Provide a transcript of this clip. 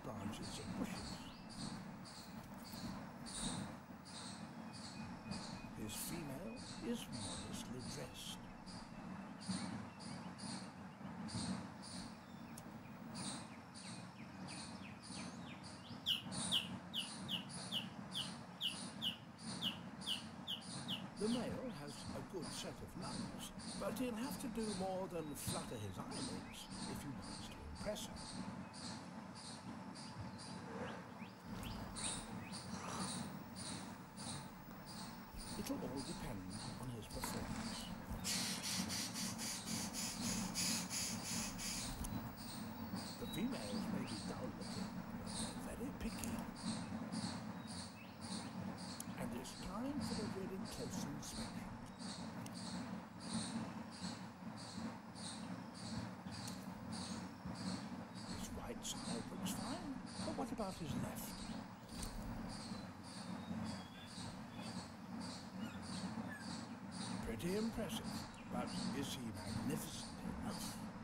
branches and bushes. His female is modestly dressed. The male has a good set of lungs, but he'll have to do more than flutter his eyelids if he wants to impress her. It'll all depend on his performance. The females may be dull looking, but they're very picky. And it's time for a really close inspection. His right side looks fine, but what about his left? Pretty impressive, but is he magnificent enough?